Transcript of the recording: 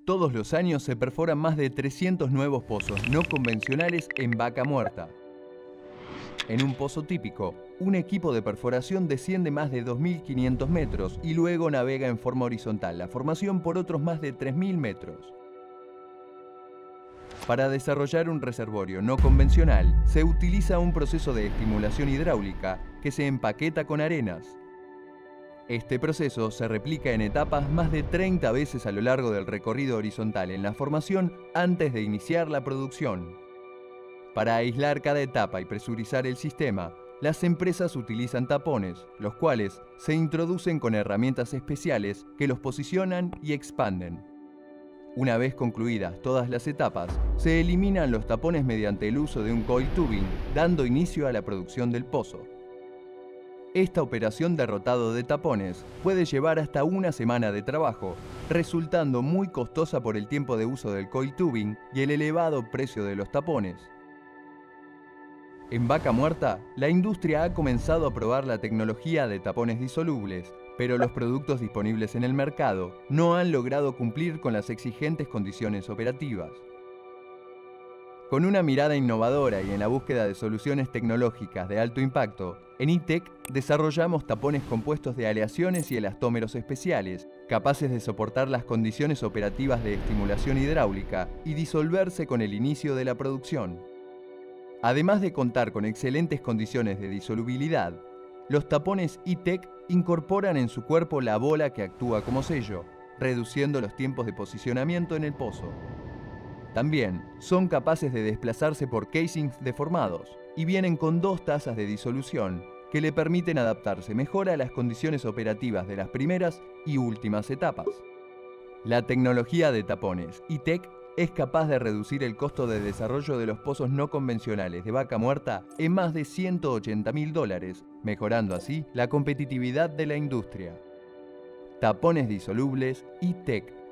Todos los años se perforan más de 300 nuevos pozos no convencionales en Vaca Muerta. En un pozo típico, un equipo de perforación desciende más de 2.500 metros y luego navega en forma horizontal la formación por otros más de 3.000 metros. Para desarrollar un reservorio no convencional, se utiliza un proceso de estimulación hidráulica que se empaqueta con arenas. Este proceso se replica en etapas más de 30 veces a lo largo del recorrido horizontal en la formación antes de iniciar la producción. Para aislar cada etapa y presurizar el sistema, las empresas utilizan tapones, los cuales se introducen con herramientas especiales que los posicionan y expanden. Una vez concluidas todas las etapas, se eliminan los tapones mediante el uso de un coil tubing, dando inicio a la producción del pozo. Esta operación de rotado de tapones puede llevar hasta una semana de trabajo, resultando muy costosa por el tiempo de uso del coil tubing y el elevado precio de los tapones. En Vaca Muerta, la industria ha comenzado a probar la tecnología de tapones disolubles, pero los productos disponibles en el mercado no han logrado cumplir con las exigentes condiciones operativas. Con una mirada innovadora y en la búsqueda de soluciones tecnológicas de alto impacto, en ITEC desarrollamos tapones compuestos de aleaciones y elastómeros especiales, capaces de soportar las condiciones operativas de estimulación hidráulica y disolverse con el inicio de la producción. Además de contar con excelentes condiciones de disolubilidad, los tapones ITEC incorporan en su cuerpo la bola que actúa como sello, reduciendo los tiempos de posicionamiento en el pozo. También son capaces de desplazarse por casings deformados y vienen con 2 tazas de disolución que le permiten adaptarse mejor a las condiciones operativas de las primeras y últimas etapas. La tecnología de tapones ITEC es capaz de reducir el costo de desarrollo de los pozos no convencionales de Vaca Muerta en más de $180.000, mejorando así la competitividad de la industria. Tapones disolubles ITEC.